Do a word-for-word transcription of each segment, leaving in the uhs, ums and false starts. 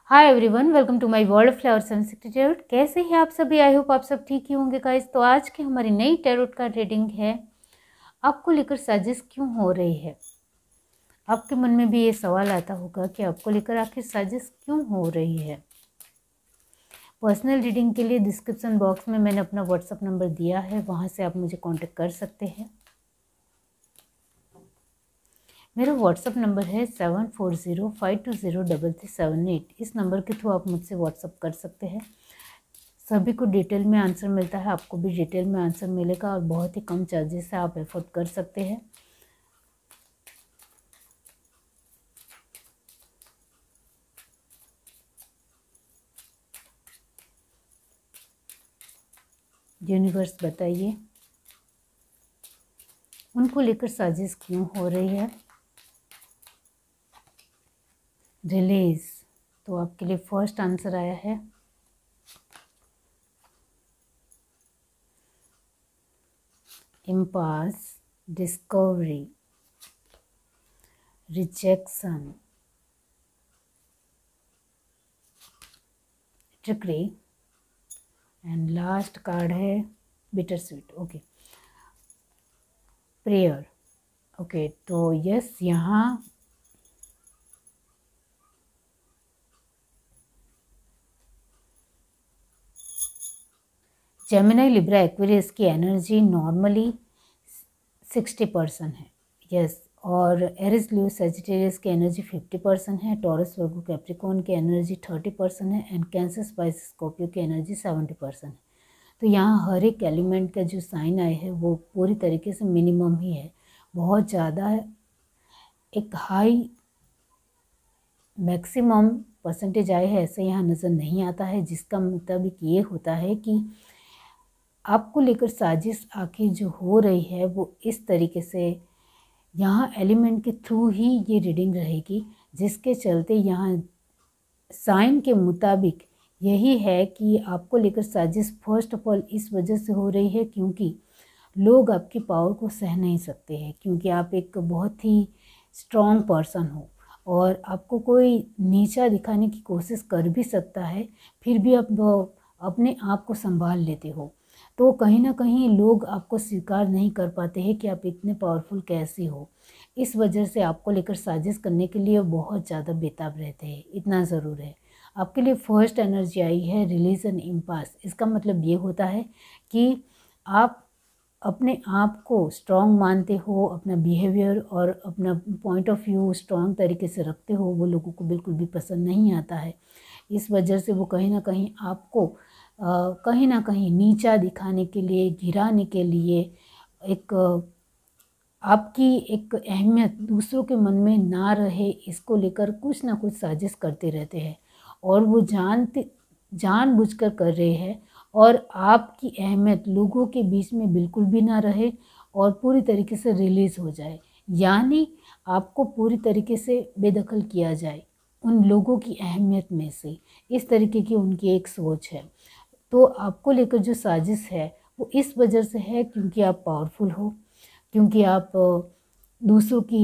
Hi everyone, welcome to my world of flowers and tarot. कैसे हैं आप सभी? आई होप आप सब ठीक ही होंगे गाइस। तो आज की हमारी नई टैरोट का रीडिंग है, आपको लेकर साजिश क्यों हो रही है। आपके मन में भी ये सवाल आता होगा कि आपको लेकर आखिर साजिश क्यों हो रही है। पर्सनल रीडिंग के लिए डिस्क्रिप्शन बॉक्स में मैंने अपना व्हाट्सअप नंबर दिया है, वहाँ से आप मुझे कॉन्टेक्ट कर सकते हैं। मेरा व्हाट्सअप नंबर है seven four zero five two zero double three seven eight. इस नंबर के थ्रू आप मुझसे व्हाट्सअप कर सकते हैं। सभी को डिटेल में आंसर मिलता है, आपको भी डिटेल में आंसर मिलेगा और बहुत ही कम चार्जेस से आप एफोर्ड कर सकते हैं। यूनिवर्स बताइए उनको लेकर साजिश क्यों हो रही है। रिलीज, तो आपके लिए फर्स्ट आंसर आया है impasse, discovery, rejection, trickery and last card है bitter sweet. Okay, prayer. Okay, तो यस, यहाँ जेमिनी, लिब्रा, एक्वेरियस की एनर्जी नॉर्मली सिक्सटी परसेंट है, यस। और एरिस, लियो, सजिटेरियस की एनर्जी फिफ्टी परसेंट है। टॉरस, वर्गो, कैप्रिकॉर्न की एनर्जी थर्टी परसेंट है एंड कैंसर, स्पाइस, स्कॉर्पियो की एनर्जी सेवेंटी परसेंट है। तो यहाँ हर एक एलिमेंट का जो साइन आए है वो पूरी तरीके से मिनिमम ही है, बहुत ज़्यादा है। एक हाई मैक्सिमम परसेंटेज आए है ऐसे यहाँ नज़र नहीं आता है, जिसका मुताबिक ये होता है कि आपको लेकर साजिश आखिर जो हो रही है वो इस तरीके से यहाँ एलिमेंट के थ्रू ही ये रीडिंग रहेगी, जिसके चलते यहाँ साइन के मुताबिक यही है कि आपको लेकर साजिश फर्स्ट ऑफ ऑल इस वजह से हो रही है क्योंकि लोग आपकी पावर को सह नहीं सकते हैं, क्योंकि आप एक बहुत ही स्ट्रॉन्ग पर्सन हो और आपको कोई नीचा दिखाने की कोशिश कर भी सकता है, फिर भी आप अपने आप को संभाल लेते हो। तो कहीं ना कहीं लोग आपको स्वीकार नहीं कर पाते हैं कि आप इतने पावरफुल कैसे हो। इस वजह से आपको लेकर साजिश करने के लिए बहुत ज़्यादा बेताब रहते हैं। इतना ज़रूर है, आपके लिए फर्स्ट एनर्जी आई है रिलीजन, इम्पास। इसका मतलब ये होता है कि आप अपने आप को स्ट्रॉन्ग मानते हो, अपना बिहेवियर और अपना पॉइंट ऑफ व्यू स्ट्रॉन्ग तरीके से रखते हो, वो लोगों को बिल्कुल भी पसंद नहीं आता है। इस वजह से वो कहीं ना कहीं आपको आ, कहीं ना कहीं नीचा दिखाने के लिए, गिराने के लिए, एक आपकी एक अहमियत दूसरों के मन में ना रहे, इसको लेकर कुछ ना कुछ साजिश करते रहते हैं और वो जानते जानबूझकर कर रहे हैं और आपकी अहमियत लोगों के बीच में बिल्कुल भी ना रहे और पूरी तरीके से रिलीज़ हो जाए, यानी आपको पूरी तरीके से बेदखल किया जाए उन लोगों की अहमियत में से। इस तरीके की उनकी एक सोच है। तो आपको लेकर जो साजिश है वो इस वजह से है क्योंकि आप पावरफुल हो, क्योंकि आप दूसरों की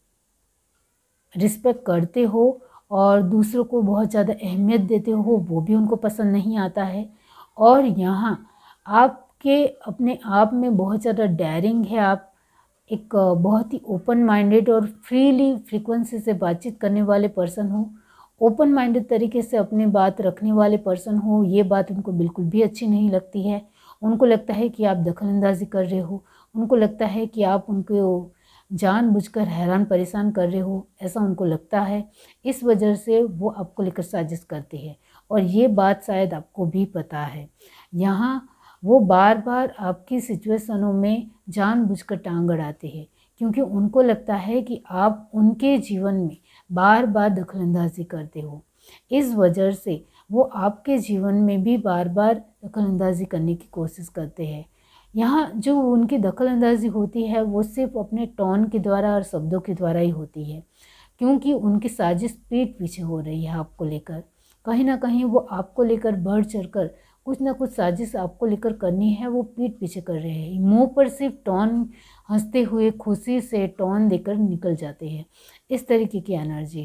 रिस्पेक्ट करते हो और दूसरों को बहुत ज़्यादा अहमियत देते हो, वो भी उनको पसंद नहीं आता है। और यहाँ आपके अपने आप में बहुत ज़्यादा डेयरिंग है, आप एक बहुत ही ओपन माइंडेड और फ्रीली फ्रीक्वेंसी से बातचीत करने वाले पर्सन हो, ओपन माइंडेड तरीके से अपनी बात रखने वाले पर्सन हो। ये बात उनको बिल्कुल भी अच्छी नहीं लगती है। उनको लगता है कि आप दखलंदाजी कर रहे हो, उनको लगता है कि आप उनको जानबूझकर हैरान परेशान कर रहे हो, ऐसा उनको लगता है। इस वजह से वो आपको लेकर साजिश करते हैं और ये बात शायद आपको भी पता है। यहाँ वो बार बार आपकी सिचुएशनों में जानबूझकर टांग अड़ाते हैं क्योंकि उनको लगता है कि आप उनके जीवन में बार बार दखलंदाजी करते हो। इस वजह से वो आपके जीवन में भी बार बार दखलंदाजी करने की कोशिश करते हैं। यहाँ जो उनकी दखलंदाजी होती है वो सिर्फ अपने टोन के द्वारा और शब्दों के द्वारा ही होती है, क्योंकि उनकी साजिश पीठ पीछे हो रही है आपको लेकर। कहीं ना कहीं वो आपको लेकर बढ़ चढ़कर कुछ ना कुछ साजिश आपको लेकर करनी है, वो पीठ पीछे कर रहे हैं। मुंह पर सिर्फ टोन, हंसते हुए खुशी से टोन देकर निकल जाते हैं। इस तरीके की एनर्जी है।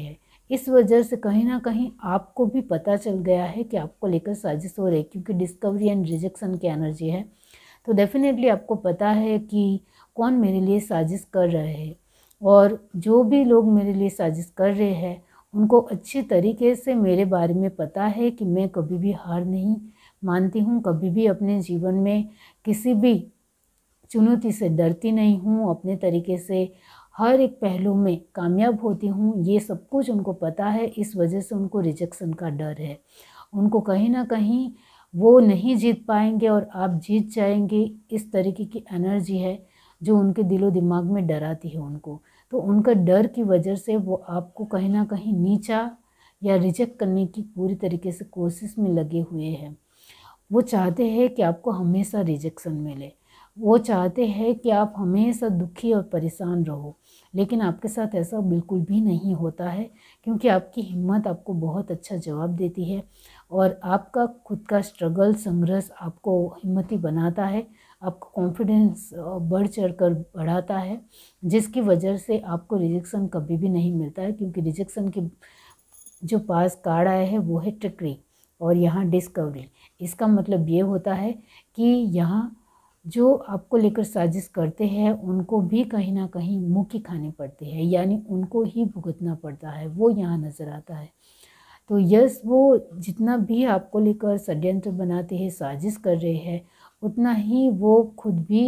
इस वजह से कहीं ना कहीं आपको भी पता चल गया है कि आपको लेकर साजिश हो रही है, क्योंकि डिस्कवरी एंड रिजेक्शन की एनर्जी है। तो डेफिनेटली आपको पता है कि कौन मेरे लिए साजिश कर रहे हैं, और जो भी लोग मेरे लिए साजिश कर रहे हैं उनको अच्छी तरीके से मेरे बारे में पता है कि मैं कभी भी हार नहीं मानती हूँ, कभी भी अपने जीवन में किसी भी चुनौती से डरती नहीं हूँ, अपने तरीके से हर एक पहलू में कामयाब होती हूँ। ये सब कुछ उनको पता है, इस वजह से उनको रिजेक्शन का डर है। उनको कहीं ना कहीं वो नहीं जीत पाएंगे और आप जीत जाएंगे, इस तरीके की एनर्जी है जो उनके दिलो दिमाग में डराती है उनको। तो उनका डर की वजह से वो आपको कहीं ना कहीं नीचा या रिजेक्ट करने की पूरी तरीके से कोशिश में लगे हुए हैं। वो चाहते हैं कि आपको हमेशा रिजेक्शन मिले, वो चाहते हैं कि आप हमेशा दुखी और परेशान रहो, लेकिन आपके साथ ऐसा बिल्कुल भी नहीं होता है, क्योंकि आपकी हिम्मत आपको बहुत अच्छा जवाब देती है और आपका खुद का स्ट्रगल संघर्ष आपको हिम्मती बनाता है, आपको कॉन्फिडेंस बढ़ चढ़ कर बढ़ाता है, जिसकी वजह से आपको रिजेक्शन कभी भी नहीं मिलता है। क्योंकि रिजेक्शन के जो पास कार्ड आया है वो है ट्रिकरी और यहाँ डिस्कवरी। इसका मतलब ये होता है कि यहाँ जो आपको लेकर साजिश करते हैं उनको भी कहीं ना कहीं मुँह खानी पड़ती है, यानी उनको ही भुगतना पड़ता है, वो यहाँ नज़र आता है। तो यस, वो जितना भी आपको लेकर षड्यंत्र बनाते हैं, साजिश कर रहे हैं, उतना ही वो खुद भी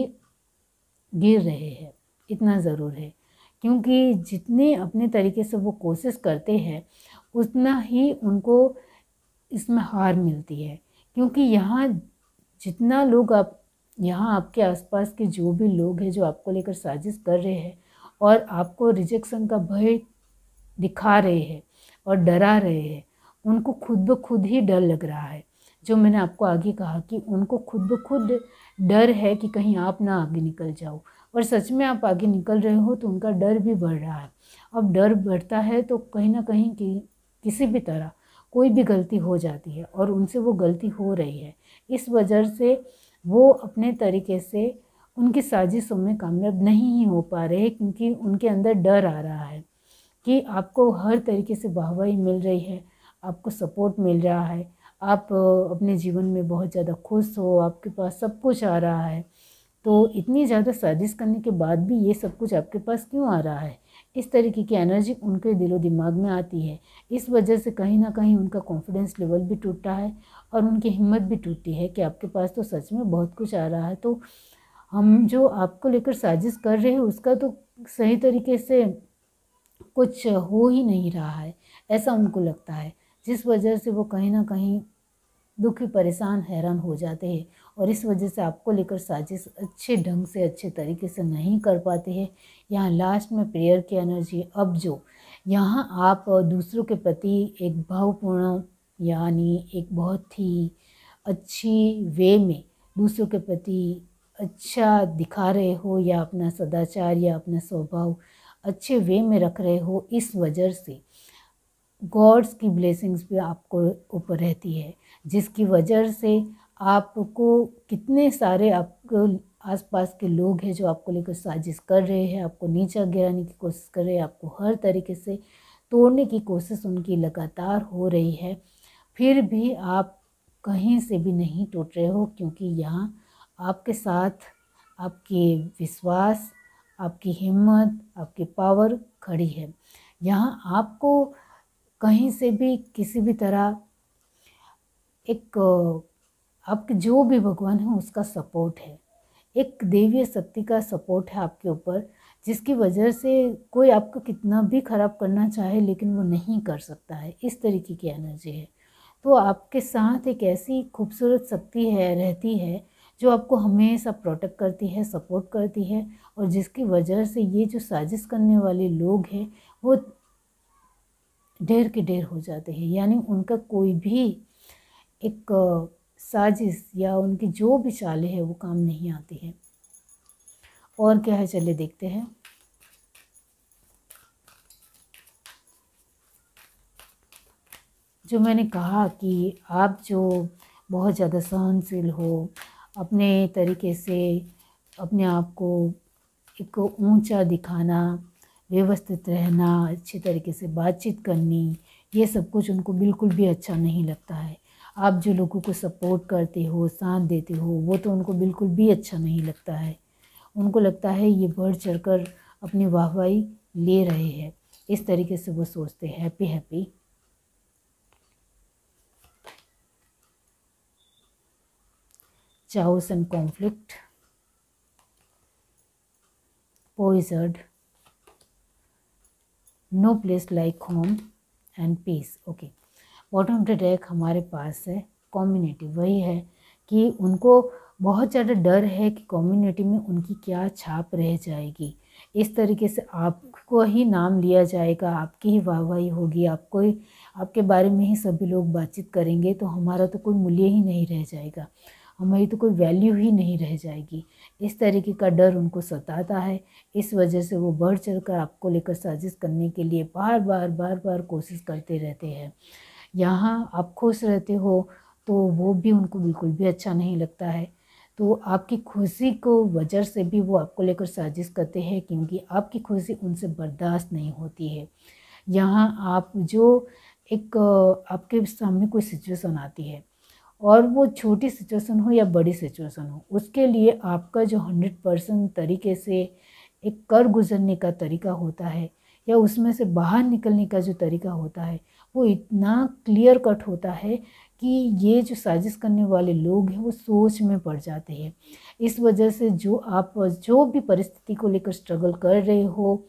गिर रहे हैं, इतना ज़रूर है। क्योंकि जितने अपने तरीके से वो कोशिश करते हैं उतना ही उनको इसमें हार मिलती है। क्योंकि यहाँ जितना लोग आप यहाँ आपके आसपास के जो भी लोग हैं जो आपको लेकर साजिश कर रहे हैं और आपको रिजेक्शन का भय दिखा रहे हैं और डरा रहे हैं, उनको खुद ब खुद ही डर लग रहा है। जो मैंने आपको आगे कहा कि उनको खुद ब खुद डर है कि कहीं आप ना आगे निकल जाओ, और सच में आप आगे निकल रहे हो तो उनका डर भी बढ़ रहा है। अब डर बढ़ता है तो कहीं ना कहीं कि, किसी भी तरह कोई भी गलती हो जाती है और उनसे वो गलती हो रही है। इस वजह से वो अपने तरीके से उनकी साजिशों में कामयाब नहीं हो पा रहे, क्योंकि उनके अंदर डर आ रहा है कि आपको हर तरीके से वाहवाही मिल रही है, आपको सपोर्ट मिल रहा है, आप अपने जीवन में बहुत ज़्यादा खुश हो, आपके पास सब कुछ आ रहा है, तो इतनी ज़्यादा साजिश करने के बाद भी ये सब कुछ आपके पास क्यों आ रहा है? इस तरीके की एनर्जी उनके दिलो दिमाग में आती है। इस वजह से कहीं ना कहीं उनका कॉन्फिडेंस लेवल भी टूटता है और उनकी हिम्मत भी टूटती है कि आपके पास तो सच में बहुत कुछ आ रहा है, तो हम जो आपको लेकर साजिश कर रहे हैं उसका तो सही तरीके से कुछ हो ही नहीं रहा है, ऐसा उनको लगता है। जिस वजह से वो कहीं ना कहीं दुखी, परेशान, हैरान हो जाते हैं और इस वजह से आपको लेकर साजिश अच्छे ढंग से, अच्छे तरीके से नहीं कर पाते हैं। यहाँ लास्ट में प्रेयर की एनर्जी, अब जो यहाँ आप दूसरों के प्रति एक भावपूर्ण यानी एक बहुत ही अच्छी वे में दूसरों के प्रति अच्छा दिखा रहे हो, या अपना सदाचार या अपना स्वभाव अच्छे वे में रख रहे हो, इस वजह से गॉड्स की ब्लेसिंग्स भी आपको ऊपर रहती है, जिसकी वजह से आपको कितने सारे आपको आसपास के लोग हैं जो आपको लेकर साजिश कर रहे हैं, आपको नीचा गिराने की कोशिश कर रहे हैं, आपको हर तरीके से तोड़ने की कोशिश उनकी लगातार हो रही है, फिर भी आप कहीं से भी नहीं टूट रहे हो, क्योंकि यहाँ आपके साथ आपके विश्वास, आपकी हिम्मत, आपकी पावर खड़ी है। यहाँ आपको कहीं से भी किसी भी तरह एक आपके जो भी भगवान है उसका सपोर्ट है, एक देवीय शक्ति का सपोर्ट है आपके ऊपर, जिसकी वजह से कोई आपको कितना भी खराब करना चाहे लेकिन वो नहीं कर सकता है। इस तरीके की एनर्जी है। तो आपके साथ एक ऐसी खूबसूरत शक्ति है रहती है जो आपको हमेशा प्रोटेक्ट करती है, सपोर्ट करती है, और जिसकी वजह से ये जो साजिश करने वाले लोग हैं वो ढेर के ढेर हो जाते हैं। यानी उनका कोई भी एक साजिश या उनकी जो भी चालें हैं वो काम नहीं आती है। और क्या है, चलिए देखते हैं। जो मैंने कहा कि आप जो बहुत ज़्यादा सहनशील हो, अपने तरीके से अपने आप को एक ऊंचा दिखाना, व्यवस्थित रहना, अच्छी तरीके से बातचीत करनी, ये सब कुछ उनको बिल्कुल भी अच्छा नहीं लगता है। आप जो लोगों को सपोर्ट करते हो, साथ देते हो, वो तो उनको बिल्कुल भी अच्छा नहीं लगता है। उनको लगता है ये बढ़ चढ़कर अपनी वाहवाही ले रहे हैं, इस तरीके से वो सोचते हैं। Happy happy chaos and conflict, poisoned, no place like home and peace. Okay, bottom of the deck हमारे पास है कम्युनिटी। वही है कि उनको बहुत ज़्यादा डर है कि कम्युनिटी में उनकी क्या छाप रह जाएगी। इस तरीके से आपको ही नाम लिया जाएगा, आपकी ही वाहवाही होगी, आपको ही, आपके बारे में ही सभी लोग बातचीत करेंगे, तो हमारा तो कोई मूल्य ही नहीं रह जाएगा, हमारी तो कोई वैल्यू ही नहीं रह जाएगी। इस तरीके का डर उनको सताता है। इस वजह से वो बढ़ चढ़कर आपको लेकर साजिश करने के लिए बार बार बार बार कोशिश करते रहते हैं। यहाँ आप खुश रहते हो तो वो भी उनको बिल्कुल भी अच्छा नहीं लगता है। तो आपकी खुशी को वजह से भी वो आपको लेकर साजिश करते हैं, क्योंकि आपकी खुशी उनसे बर्दाश्त नहीं होती है। यहाँ आप जो एक आपके सामने कोई सिचुएशन आती है, और वो छोटी सिचुएशन हो या बड़ी सिचुएशन हो, उसके लिए आपका जो हंड्रेड परसेंट तरीके से एक कर गुजरने का तरीका होता है, या उसमें से बाहर निकलने का जो तरीका होता है, वो इतना क्लियर कट होता है कि ये जो साजिश करने वाले लोग हैं वो सोच में पड़ जाते हैं। इस वजह से जो आप जो भी परिस्थिति को लेकर स्ट्रगल कर रहे हो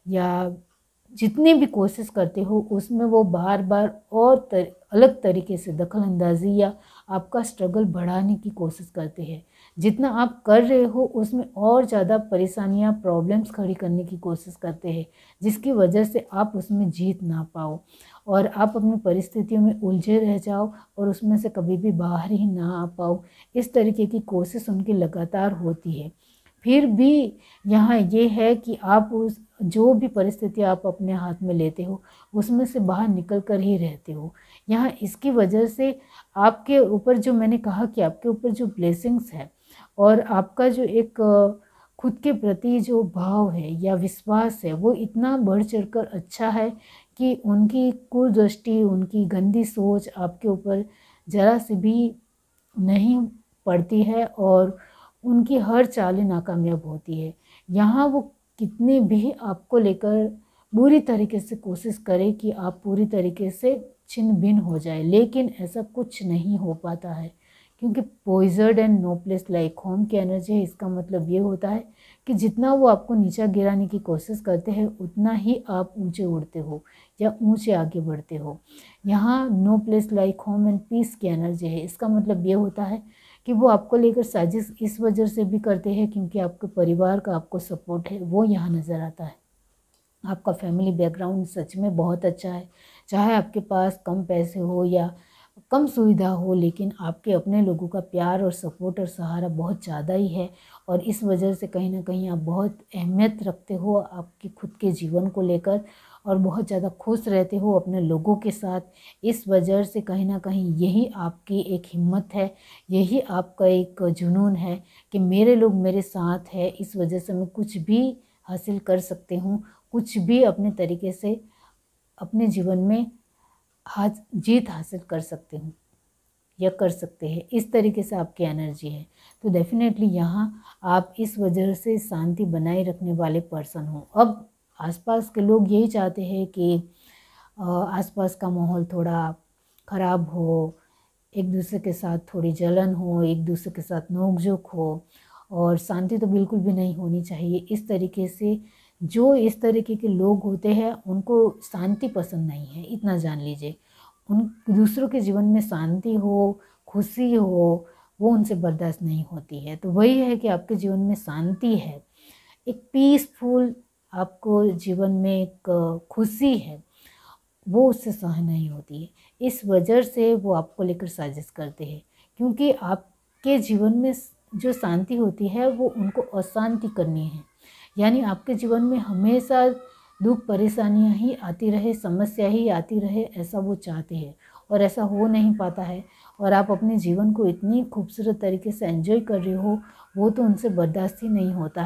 या जितनी भी कोशिश करते हो, उसमें वो बार बार और तर, अलग तरीके से दखल अंदाजी या आपका स्ट्रगल बढ़ाने की कोशिश करते हैं। जितना आप कर रहे हो उसमें और ज़्यादा परेशानियां, प्रॉब्लम्स खड़ी करने की कोशिश करते हैं, जिसकी वजह से आप उसमें जीत ना पाओ और आप अपनी परिस्थितियों में उलझे रह जाओ और उसमें से कभी भी बाहर ही ना आ पाओ। इस तरीके की कोशिश उनकी लगातार होती है। फिर भी यहाँ ये है कि आप उस जो भी परिस्थिति आप अपने हाथ में लेते हो उसमें से बाहर निकल कर ही रहते हो। यहाँ इसकी वजह से आपके ऊपर, जो मैंने कहा कि आपके ऊपर जो ब्लेसिंग्स है और आपका जो एक खुद के प्रति जो भाव है या विश्वास है, वो इतना बढ़ चढ़कर अच्छा है कि उनकी कुदृष्टि, उनकी गंदी सोच आपके ऊपर ज़रा से भी नहीं पड़ती है और उनकी हर चालें नाकामयाब होती है। यहाँ वो कितने भी आपको लेकर बुरी तरीके से कोशिश करें कि आप पूरी तरीके से छिन्न भिन्न हो जाए, लेकिन ऐसा कुछ नहीं हो पाता है, क्योंकि poisoned and no place like home की एनर्जी है। इसका मतलब ये होता है कि जितना वो आपको नीचा गिराने की कोशिश करते हैं, उतना ही आप ऊंचे उड़ते हो या ऊंचे आगे बढ़ते हो। यहाँ no place like home and peace की एनर्जी है। इसका मतलब ये होता है कि वो आपको लेकर साजिश इस वजह से भी करते हैं क्योंकि आपके परिवार का आपको सपोर्ट है, वो यहाँ नज़र आता है। आपका फैमिली बैकग्राउंड सच में बहुत अच्छा है। चाहे आपके पास कम पैसे हो या कम सुविधा हो, लेकिन आपके अपने लोगों का प्यार और सपोर्ट और सहारा बहुत ज़्यादा ही है और इस वजह से कहीं ना कहीं आप बहुत अहमियत रखते हो आपके खुद के जीवन को लेकर और बहुत ज़्यादा खुश रहते हो अपने लोगों के साथ। इस वजह से कहीं ना कहीं यही आपकी एक हिम्मत है, यही आपका एक जुनून है कि मेरे लोग मेरे साथ है, इस वजह से मैं कुछ भी हासिल कर सकती हूँ, कुछ भी अपने तरीके से अपने जीवन में हाथ जीत हासिल कर सकते हूँ या कर सकते हैं। इस तरीके से आपकी एनर्जी है। तो डेफिनेटली यहाँ आप इस वजह से शांति बनाए रखने वाले पर्सन हो। अब आसपास के लोग यही चाहते हैं कि आसपास का माहौल थोड़ा ख़राब हो, एक दूसरे के साथ थोड़ी जलन हो, एक दूसरे के साथ नोक-झोंक हो और शांति तो बिल्कुल भी नहीं होनी चाहिए। इस तरीके से जो इस तरीके के लोग होते हैं उनको शांति पसंद नहीं है, इतना जान लीजिए। उन दूसरों के जीवन में शांति हो, खुशी हो, वो उनसे बर्दाश्त नहीं होती है। तो वही है कि आपके जीवन में शांति है, एक पीसफुल आपको जीवन में एक खुशी है, वो उससे सहन नहीं होती है। इस वजह से वो आपको लेकर साजिश करते हैं, क्योंकि आपके जीवन में जो शांति होती है वो उनको अशांति करनी है। यानी आपके जीवन में हमेशा दुख परेशानियां ही आती रहे, समस्या ही आती रहे, ऐसा वो चाहते हैं और ऐसा हो नहीं पाता है। और आप अपने जीवन को इतनी खूबसूरत तरीके से एंजॉय कर रहे हो, वो तो उनसे बर्दाश्त ही नहीं होता है।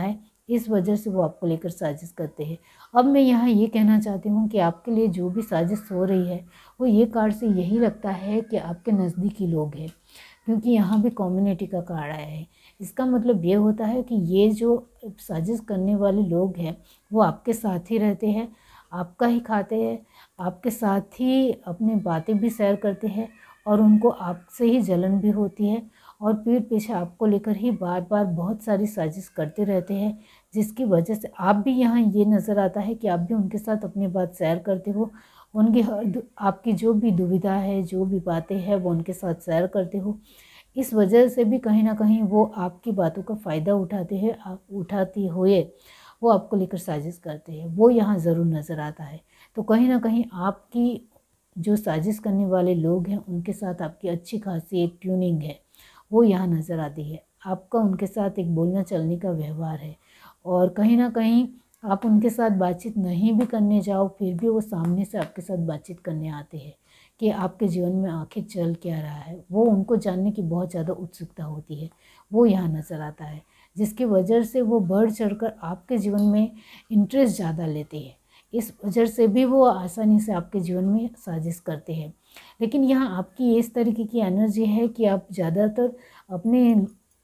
इस वजह से वो आपको लेकर साजिश करते हैं। अब मैं यहाँ ये कहना चाहती हूँ कि आपके लिए जो भी साजिश हो रही है वो ये कार्ड से यही लगता है कि आपके नज़दीकी लोग हैं, क्योंकि यहाँ भी कम्युनिटी का कार्ड आया है। इसका मतलब ये होता है कि ये जो साजिश करने वाले लोग हैं वो आपके साथ ही रहते हैं, आपका ही खाते हैं, आपके साथ ही अपनी बातें भी शेयर करते हैं और उनको आपसे ही जलन भी होती है और पीठ पीछे आपको लेकर ही बार बार बहुत सारी साजिश करते रहते हैं, जिसकी वजह से आप भी यहाँ ये नज़र आता है कि आप भी उनके साथ अपनी बात शेयर करते हो, उनकी हर आपकी जो भी दुविधा है, जो भी बातें हैं वो उनके साथ शेयर करते हो। इस वजह से भी कहीं ना कहीं वो आपकी बातों का फ़ायदा उठाते हैं, आप उठाती हुए वो आपको लेकर साजिश करते हैं, वो यहाँ ज़रूर नज़र आता है। तो कहीं ना कहीं आपकी जो साजिश करने वाले लोग हैं उनके साथ आपकी अच्छी खासी एक ट्यूनिंग है, वो यहाँ नज़र आती है। आपका उनके साथ एक बोलना चलने का व्यवहार है और कहीं ना कहीं आप उनके साथ बातचीत नहीं भी करने जाओ फिर भी वो सामने से आपके साथ बातचीत करने आते हैं कि आपके जीवन में आखिर चल क्या रहा है। वो उनको जानने की बहुत ज़्यादा उत्सुकता होती है, वो यहाँ नज़र आता है, जिसकी वजह से वो बढ़ चढ़कर आपके जीवन में इंटरेस्ट ज़्यादा लेते हैं। इस वजह से भी वो आसानी से आपके जीवन में साजिश करते हैं। लेकिन यहाँ आपकी इस तरीके की एनर्जी है कि आप ज़्यादातर अपने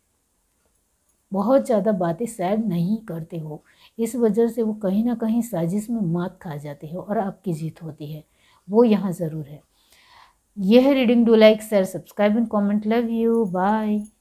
बहुत ज़्यादा बातें शेयर नहीं करते हो, इस वजह से वो कहीं ना कहीं साजिश में मात खा जाते हैं और आपकी जीत होती है, वो यहाँ ज़रूर है। यह है reading. Do like share subscribe and comment. Love you, bye.